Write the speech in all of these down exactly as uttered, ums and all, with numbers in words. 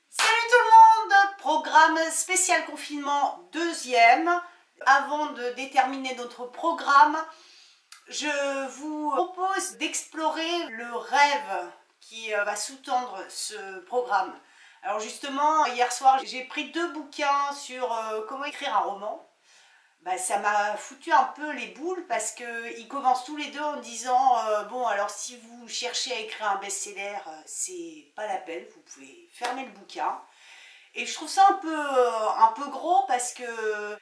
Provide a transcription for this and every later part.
Salut tout le monde! Programme spécial confinement deuxième. Avant de déterminer notre programme, je vous propose d'explorer le rêve qui va sous-tendre ce programme. Alors justement, hier soir, j'ai pris deux bouquins sur euh, comment écrire un roman. Bah, ça m'a foutu un peu les boules parce qu'ils commencent tous les deux en disant euh, bon, alors si vous cherchez à écrire un best-seller, euh, c'est pas la peine, vous pouvez fermer le bouquin. Et je trouve ça un peu, euh, un peu gros parce que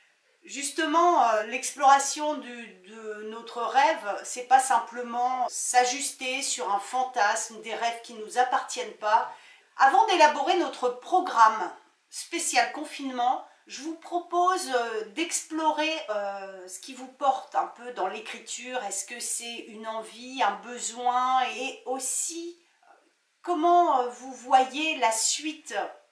justement euh, l'exploration de notre rêve, c'est pas simplement s'ajuster sur un fantasme, des rêves qui ne nous appartiennent pas. Avant d'élaborer notre programme spécial confinement, je vous propose d'explorer euh, ce qui vous porte un peu dans l'écriture. Est-ce que c'est une envie, un besoin, et aussi comment vous voyez la suite,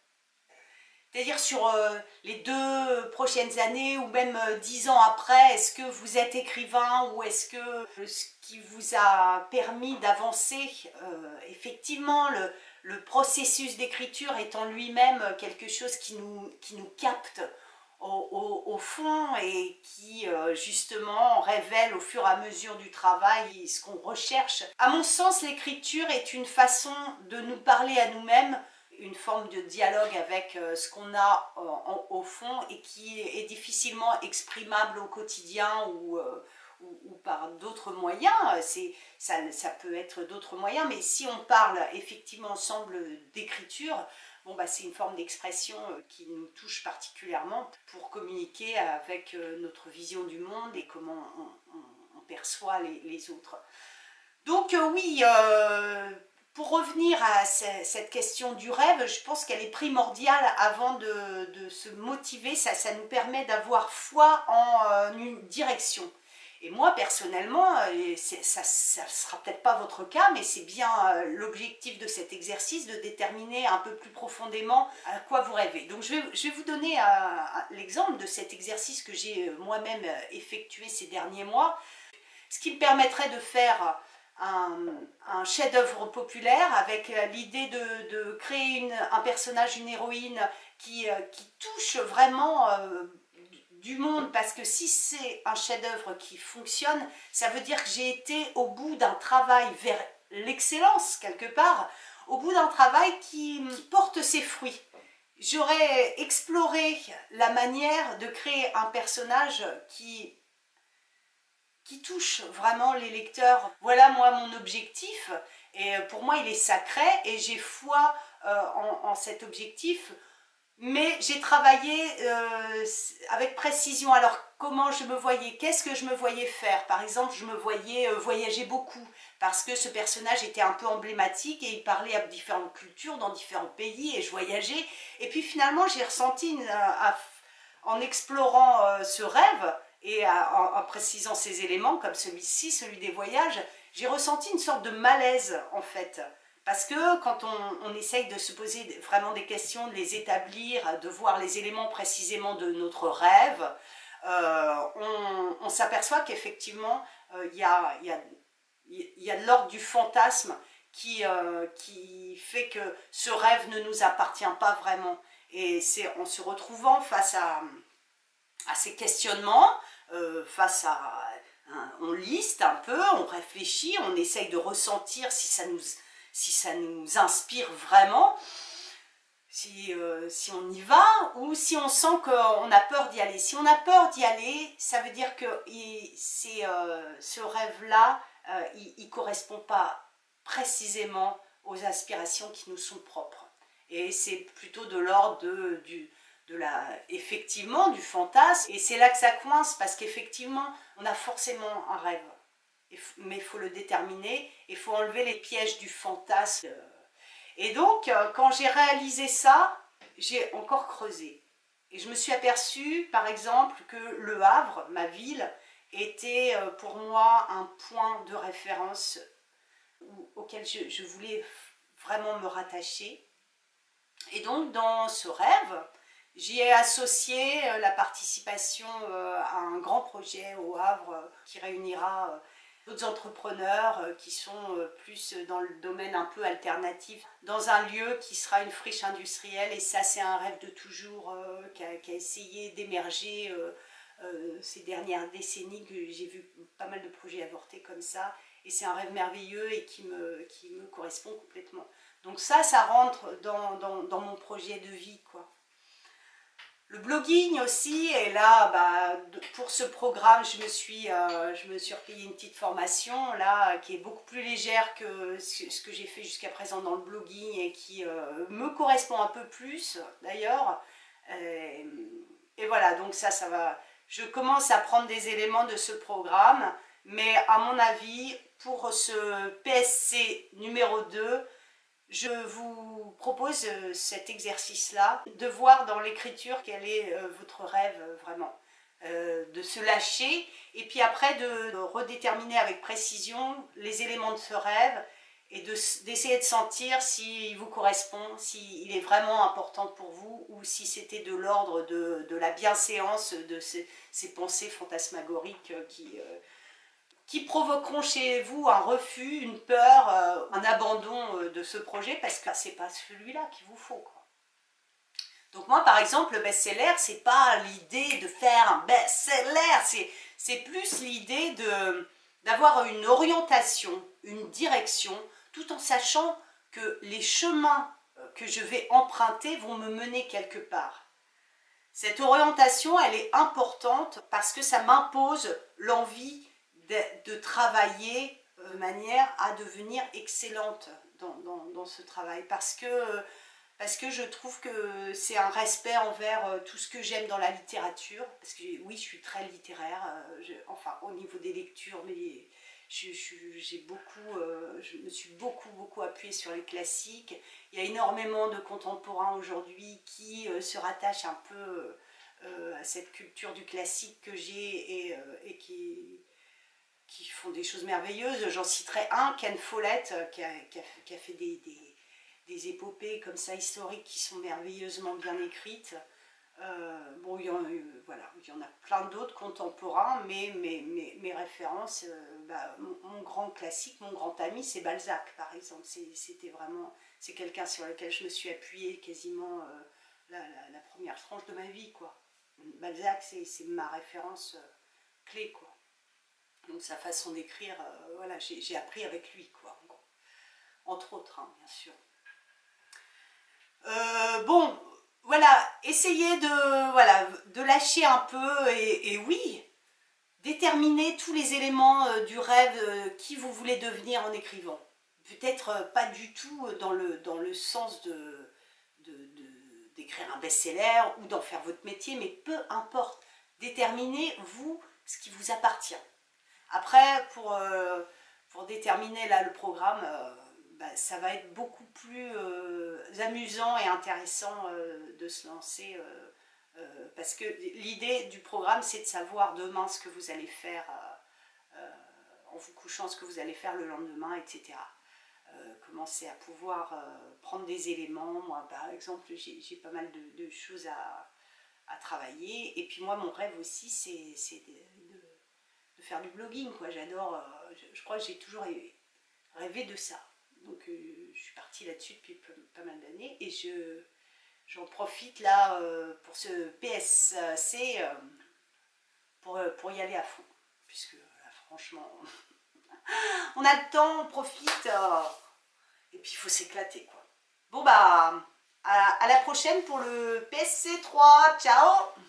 c'est-à-dire sur euh, les deux prochaines années ou même euh, dix ans après. Est-ce que vous êtes écrivain ou est-ce que euh, ce qui vous a permis d'avancer, euh, effectivement, le, le processus d'écriture est en lui-même quelque chose qui nous, qui nous capte au, au, au fond et qui euh, justement révèle au fur et à mesure du travail ce qu'on recherche. À mon sens, l'écriture est une façon de nous parler à nous-mêmes, une forme de dialogue avec euh, ce qu'on a euh, en, au fond et qui est difficilement exprimable au quotidien ou, euh, ou, ou par d'autres moyens. Ça, ça peut être d'autres moyens, mais si on parle effectivement ensemble d'écriture, bon, bah, c'est une forme d'expression qui nous touche particulièrement pour communiquer avec euh, notre vision du monde et comment on, on, on perçoit les, les autres. Donc euh, oui, euh, pour revenir à cette question du rêve, je pense qu'elle est primordiale avant de, de se motiver. Ça, ça nous permet d'avoir foi en euh, une direction. Et moi, personnellement, ça ne sera peut-être pas votre cas, mais c'est bien euh, l'objectif de cet exercice de déterminer un peu plus profondément à quoi vous rêvez. Donc je vais, je vais vous donner l'exemple de cet exercice que j'ai moi-même effectué ces derniers mois, ce qui me permettrait de faire un, un chef-d'œuvre populaire avec l'idée de, de créer une, un personnage, une héroïne qui, qui touche vraiment euh, du monde, parce que si c'est un chef-d'œuvre qui fonctionne, ça veut dire que j'ai été au bout d'un travail vers l'excellence quelque part, au bout d'un travail qui, qui porte ses fruits. J'aurais exploré la manière de créer un personnage qui qui touche vraiment les lecteurs. Voilà moi mon objectif, et pour moi il est sacré et j'ai foi euh, en, en cet objectif, mais j'ai travaillé euh, avec précision. Alors comment je me voyais, qu'est-ce que je me voyais faire? Par exemple, je me voyais euh, voyager beaucoup parce que ce personnage était un peu emblématique et il parlait à différentes cultures, dans différents pays, et je voyageais. Et puis finalement j'ai ressenti une, à, en explorant euh, ce rêve et à, en, en précisant ces éléments comme celui-ci, celui des voyages, j'ai ressenti une sorte de malaise en fait. Parce que quand on, on essaye de se poser vraiment des questions, de les établir, de voir les éléments précisément de notre rêve, euh, on, on s'aperçoit qu'effectivement, euh, il y a, y a, y a de l'ordre du fantasme qui, euh, qui fait que ce rêve ne nous appartient pas vraiment. Et c'est en se retrouvant face à, à ces questionnements, euh, face à... Hein, on liste un peu, on réfléchit, on essaye de ressentir si ça nous... si ça nous inspire vraiment, si, euh, si on y va, ou si on sent qu'on a peur d'y aller. Si on a peur d'y aller, ça veut dire que il, euh, ce rêve-là, euh, il ne correspond pas précisément aux aspirations qui nous sont propres. Et c'est plutôt de l'ordre de, du, de la, effectivement, du fantasme. Et c'est là que ça coince, parce qu'effectivement, on a forcément un rêve. Mais il faut le déterminer, il faut enlever les pièges du fantasme. Et donc, quand j'ai réalisé ça, j'ai encore creusé. Et je me suis aperçue, par exemple, que Le Havre, ma ville, était pour moi un point de référence auquel je, je voulais vraiment me rattacher. Et donc, dans ce rêve, j'y ai associé la participation à un grand projet au Havre qui réunira d'autres entrepreneurs euh, qui sont euh, plus dans le domaine un peu alternatif, dans un lieu qui sera une friche industrielle. Et ça, c'est un rêve de toujours euh, qui a, qui a essayé d'émerger euh, euh, ces dernières décennies, que j'ai vu pas mal de projets avorter comme ça. Et c'est un rêve merveilleux et qui me, qui me correspond complètement. Donc ça, ça rentre dans, dans, dans mon projet de vie, quoi. Le blogging aussi, et là, bah, pour ce programme, je me suis, euh, je me suis repayé une petite formation, là, qui est beaucoup plus légère que ce que j'ai fait jusqu'à présent dans le blogging, et qui euh, me correspond un peu plus, d'ailleurs. Et, et voilà, donc ça, ça va... Je commence à prendre des éléments de ce programme, mais à mon avis, pour ce P S C numéro deux, je vous propose cet exercice-là, de voir dans l'écriture quel est votre rêve vraiment, euh, de se lâcher et puis après de, de redéterminer avec précision les éléments de ce rêve et d'essayer de, de sentir s'il vous correspond, s'il est vraiment important pour vous ou si c'était de l'ordre de, de la bienséance de ces, ces pensées fantasmagoriques qui... Euh, qui provoqueront chez vous un refus, une peur, euh, un abandon euh, de ce projet parce que c'est pas celui-là qu'il vous faut, quoi. Donc moi, par exemple, le best-seller, c'est pas l'idée de faire un best-seller, c'est plus l'idée de d'avoir une orientation, une direction, tout en sachant que les chemins que je vais emprunter vont me mener quelque part. Cette orientation, elle est importante parce que ça m'impose l'envie de, de travailler de manière à devenir excellente dans, dans, dans ce travail. Parce que, parce que je trouve que c'est un respect envers tout ce que j'aime dans la littérature. Parce que oui, je suis très littéraire, je, enfin au niveau des lectures, mais je, je, j'ai beaucoup, euh, je me suis beaucoup, beaucoup appuyée sur les classiques. Il y a énormément de contemporains aujourd'hui qui euh, se rattachent un peu euh, à cette culture du classique que j'ai et, euh, et qui, qui font des choses merveilleuses. J'en citerai un, Ken Follett, qui a, qui a, qui a fait des, des, des épopées comme ça historiques qui sont merveilleusement bien écrites. Euh, bon, il y, en, euh, voilà, il y en a plein d'autres contemporains, mais mes, mes, mes références, euh, bah, mon, mon grand classique, mon grand ami, c'est Balzac, par exemple. C'était vraiment, c'est quelqu'un sur lequel je me suis appuyée quasiment euh, la, la, la première tranche de ma vie, quoi. Balzac, c'est ma référence euh, clé, quoi. Donc sa façon d'écrire, euh, voilà, j'ai appris avec lui, quoi, en gros. Entre autres, hein, bien sûr. Euh, bon, voilà, essayez de, voilà, de lâcher un peu et, et oui, déterminer tous les éléments euh, du rêve euh, qui vous voulez devenir en écrivant. Peut-être euh, pas du tout dans le, dans le sens de, de, de, d'écrire un best-seller ou d'en faire votre métier, mais peu importe. Déterminez, vous, ce qui vous appartient. Après, pour, euh, pour déterminer là le programme, euh, bah, ça va être beaucoup plus euh, amusant et intéressant euh, de se lancer euh, euh, parce que l'idée du programme, c'est de savoir demain ce que vous allez faire euh, euh, en vous couchant, ce que vous allez faire le lendemain, et cetera. Euh, commencer à pouvoir euh, prendre des éléments. Moi, par exemple, j'ai pas mal de, de choses à, à travailler. Et puis moi, mon rêve aussi, c'est de, de, de faire du blogging, quoi. J'adore, euh, je, je crois que j'ai toujours rêvé de ça. Donc euh, je suis partie là-dessus depuis pas mal d'années et je j'en profite là euh, pour ce P S C euh, pour, pour y aller à fond. Puisque là, franchement, on a le temps, on profite euh, et puis il faut s'éclater, quoi. Bon bah, à, à la prochaine pour le P S C trois. Ciao!